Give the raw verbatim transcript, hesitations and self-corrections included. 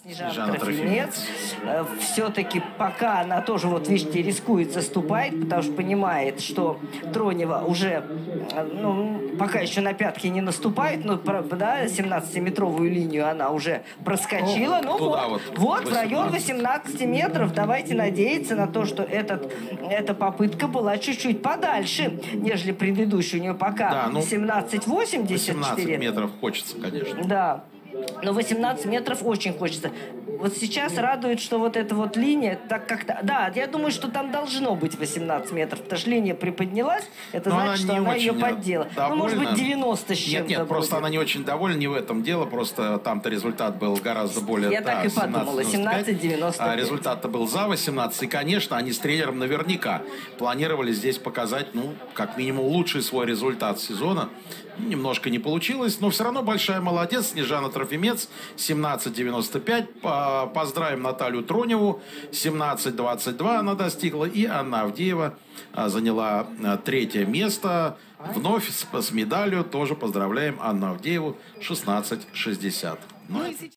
Снежана Трофимец. Все-таки пока она тоже, вот видите, рискует, заступает, потому что понимает, что Тронева уже, ну, пока еще на пятки не наступает, но, да, семнадцатиметровую линию она уже проскочила. Ну вот, вот, вот в район восемнадцати метров. Давайте надеяться на то, что этот, эта попытка была чуть-чуть подальше, нежели предыдущая. У нее пока да, ну, семнадцать восемьдесят четыре. восемнадцать метров хочется, конечно. Да. Но восемнадцать метров очень хочется. Вот сейчас радует, что вот эта вот линия, так как-то... Да, я думаю, что там должно быть восемнадцать метров, потому что линия приподнялась, это но значит, она что она ее поддела. Довольна. Ну, может быть, девяносто с чем-то. Нет, нет, просто будет. Она не очень довольна, не в этом дело, просто там-то результат был гораздо более... Я да, так и подумала, семнадцать девяносто пять. А результат-то был за восемнадцать, и, конечно, они с тренером наверняка планировали здесь показать, ну, как минимум, лучший свой результат сезона. Немножко не получилось, но все равно большая молодец. Снежана Трофимец, семнадцать девяносто пять. Поздравим Наталью Троневу. семнадцать двадцать два она достигла. И Анна Авдеева заняла третье место. Вновь с, с медалью тоже поздравляем Анну Авдееву. шестнадцать шестьдесят. Ну,